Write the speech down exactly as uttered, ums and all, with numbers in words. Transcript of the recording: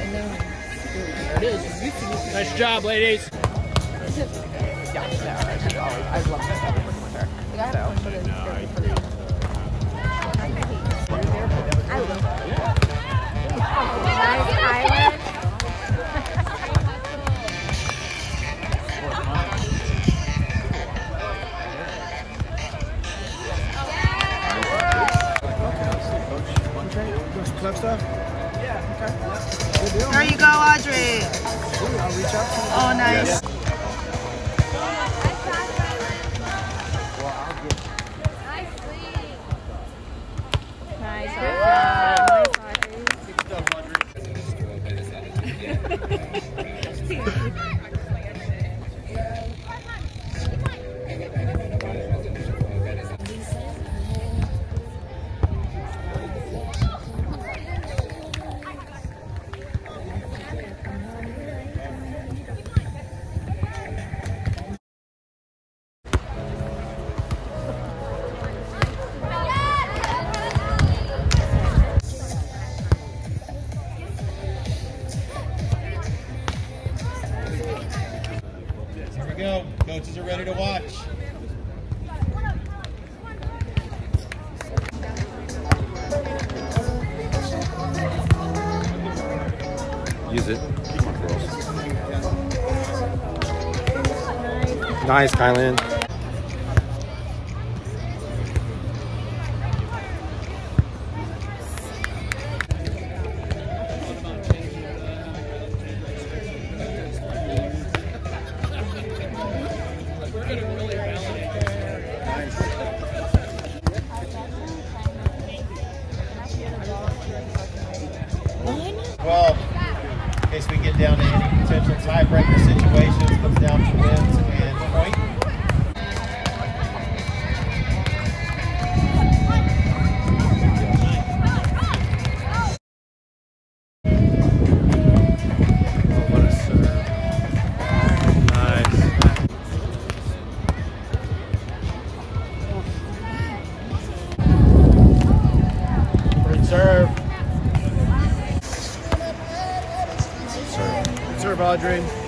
There it is. Nice job, ladies. Yeah, no, I love this stuff with her. I love it. Nice island. Club stuff? Yeah, okay. Good deal. There you go, Audrey. I'll reach out to you. Oh, nice. Yes. Go. Coaches are ready to watch. Use it. Nice, Kylan. Well, in case we get down to any potential tiebreaker situations, comes down to wins and point. What a serve. Nice. Great serve. Serve. Serve, Audrey.